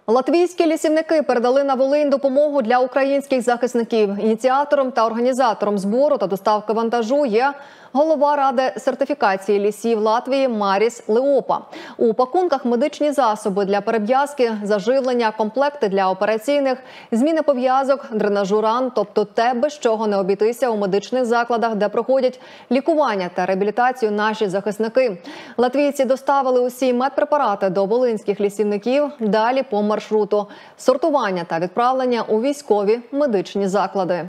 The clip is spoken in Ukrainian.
Латвійські лісівники передали на Волинь допомогу для українських захисників. Ініціатором та організатором збору та доставки вантажу є голова Ради сертифікації лісів Латвії Маріс Леопа. У пакунках медичні засоби для перев'язки, заживлення, комплекти для операційних, зміни пов'язок, дренажу ран, тобто те, без чого не обійтися у медичних закладах, де проходять лікування та реабілітацію наші захисники. Латвійці доставили усі медпрепарати до волинських лісівників, далі по маршруту – сортування та відправлення у військові медичні заклади.